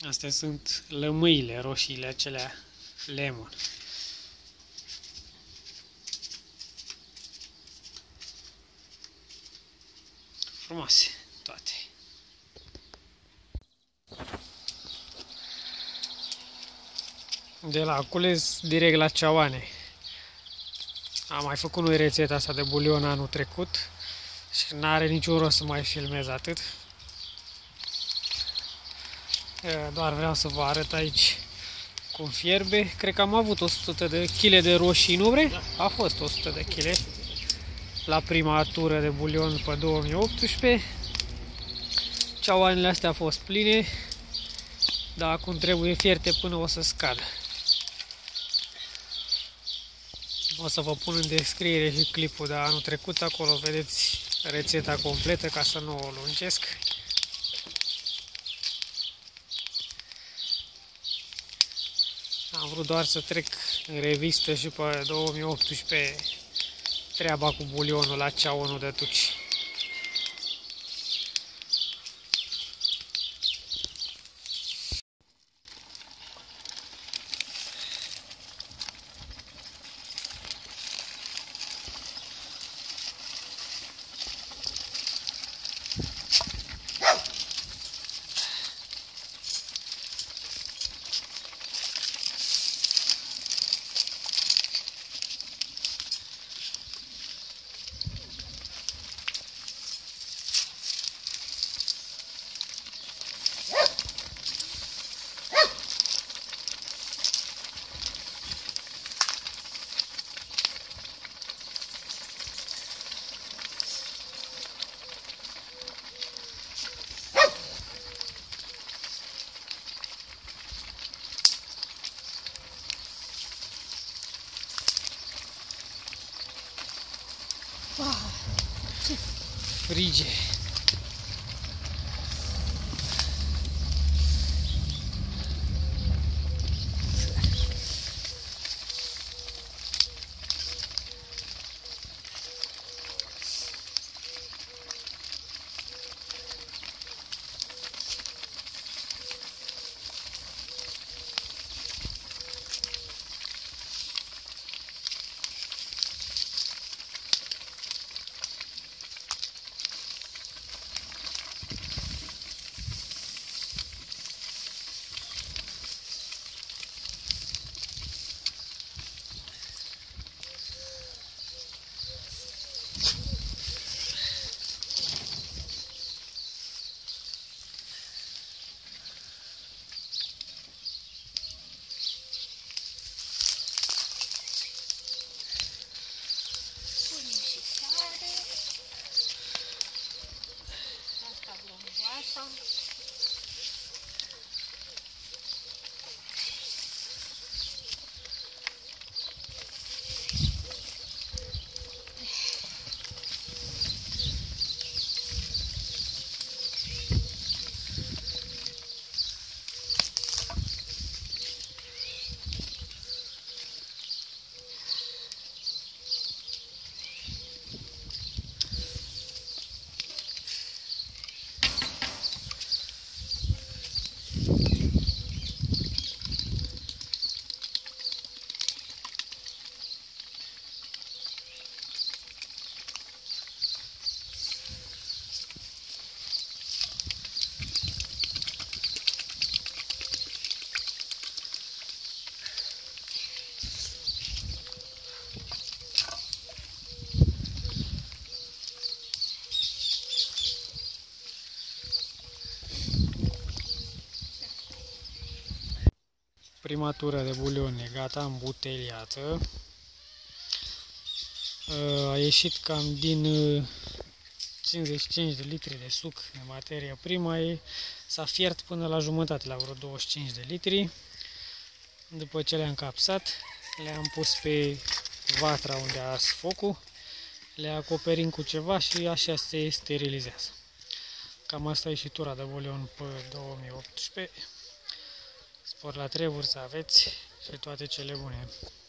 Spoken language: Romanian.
Astea sunt lămâile, roșiile acelea lemon. Frumoase toate. De la cules direct la ceauane. Am mai făcut noi rețeta asta de bulion anul trecut și n-are niciun rost să mai filmez atât. Doar vreau să vă arăt aici cum fierbe. Cred că am avut 100 de kg de roșii, nu vrei? Da. A fost 100 de kg la prima tură de bulion pe 2018. Ceauanele astea au fost pline, dar acum trebuie fierte până o să scadă. O să vă pun în descriere și clipul de anul trecut, acolo vedeți rețeta completă ca să nu o lungesc. Am vrut doar să trec în revistă și pe 2018 treaba cu bulionul la ceaunul de tuci. Ce frige! Prima tură de bulion e gata, îmbuteliată. A ieșit cam din 55 de litri de suc de materie primă, s-a fiert până la jumătate, la vreo 25 de litri. După ce le-am capsat, le-am pus pe vatra unde a ars focul, le acoperim cu ceva și așa se sterilizează. Cam asta e și tura de bulion pe 2018. Spor la treburi să aveți și toate cele bune!